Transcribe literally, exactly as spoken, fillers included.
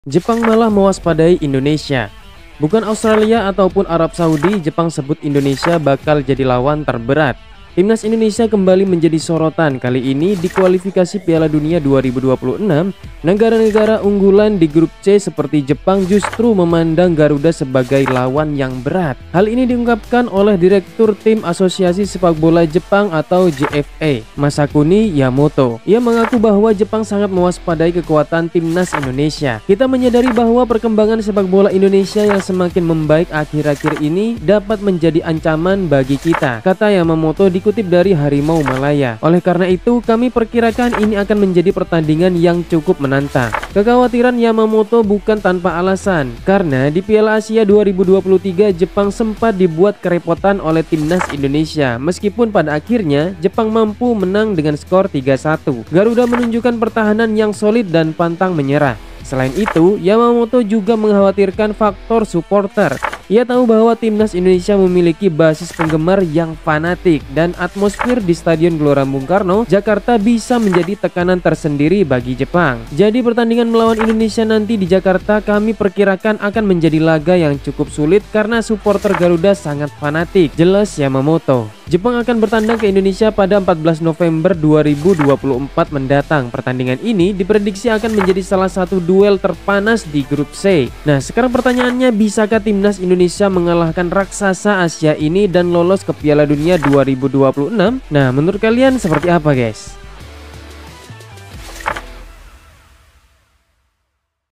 Jepang malah mewaspadai Indonesia. Bukan Australia ataupun Arab Saudi, Jepang sebut Indonesia bakal jadi lawan terberat. Timnas Indonesia kembali menjadi sorotan kali ini di kualifikasi Piala Dunia dua ribu dua puluh enam. Negara-negara unggulan di grup C seperti Jepang justru memandang Garuda sebagai lawan yang berat. Hal ini diungkapkan oleh Direktur Tim Asosiasi Sepak Bola Jepang atau J F A, Masakuni Yamoto. Ia mengaku bahwa Jepang sangat mewaspadai kekuatan Timnas Indonesia. Kita menyadari bahwa perkembangan sepak bola Indonesia yang semakin membaik akhir-akhir ini dapat menjadi ancaman bagi kita, kata Yamamoto di dikutip dari Harimau Malaya. Oleh karena itu, kami perkirakan ini akan menjadi pertandingan yang cukup menantang. Kekhawatiran Yamamoto bukan tanpa alasan, karena di Piala Asia dua ribu dua puluh tiga Jepang sempat dibuat kerepotan oleh timnas Indonesia. Meskipun pada akhirnya Jepang mampu menang dengan skor tiga satu. Garuda menunjukkan pertahanan yang solid dan pantang menyerah. Selain itu, Yamamoto juga mengkhawatirkan faktor supporter. Ia tahu bahwa timnas Indonesia memiliki basis penggemar yang fanatik dan atmosfer di Stadion Gelora Bung Karno, Jakarta bisa menjadi tekanan tersendiri bagi Jepang. Jadi pertandingan melawan Indonesia nanti di Jakarta kami perkirakan akan menjadi laga yang cukup sulit karena supporter Garuda sangat fanatik, jelas Yamamoto. Jepang akan bertandang ke Indonesia pada empat belas November dua ribu dua puluh empat mendatang. Pertandingan ini diprediksi akan menjadi salah satu duel terpanas di grup C. Nah, sekarang pertanyaannya, bisakah timnas Indonesia mengalahkan raksasa Asia ini dan lolos ke Piala Dunia dua ribu dua puluh enam? Nah, menurut kalian seperti apa, guys?